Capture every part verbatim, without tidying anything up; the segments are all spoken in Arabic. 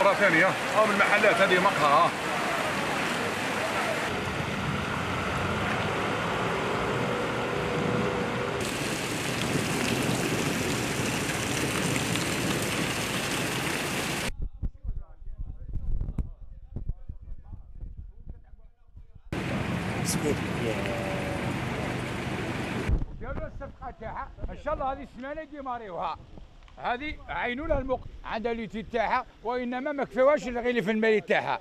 مرة ثانية أو من المحلات هذه مقهى. داروا الصفقة تاعها إن شاء الله هذه السمانة يديماريوها. هذه عينوا لها المق عندها ليتي تاعها، وإنما ما كفاوهاش الغلف المالي تاعها.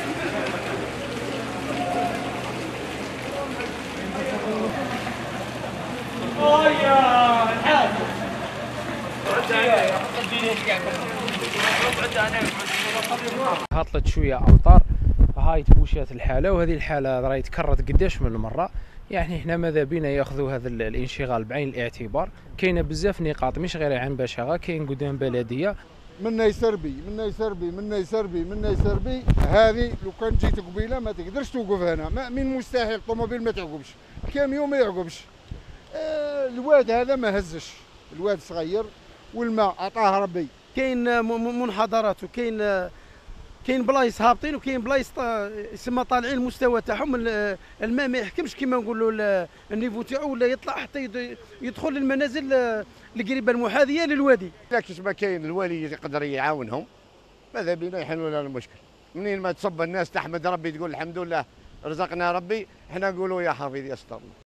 هطلت شويه امطار، هاي تبوشات الحاله، وهذه الحاله راهي تكررت قداش من مره. يعني احنا ماذا بينا ياخذوا هذا الانشغال بعين الاعتبار. كاينه بزاف نقاط مش غير عن بشغه، كاين قدام بلديه منا يسربي منا يسربي منا يسربي منا يسربي. هذه لو كان جيت قبيله ما تقدرش توقف هنا، ما من مستحيل الطوموبيل ما تعقبش، الكاميون ما يعقبش. آه الواد هذا ما هزش، الواد صغير والماء عطاه ربي. كاين منحدرات وكاين كاين بلايص هابطين وكاين بلايص يسمى طالعين المستوى تاعهم. الماء ما يحكمش كما نقولوا النيفو تاعو، ولا يطلع حتى يدخل للمنازل القريبه المحاذيه للوادي. لا كيش ما كاين الوالي يقدر يعاونهم، ماذا بينا يحلوا لنا المشكل. منين ما تصب الناس تحمد ربي تقول الحمد لله رزقنا ربي، احنا نقولوا يا حفيظ يستر.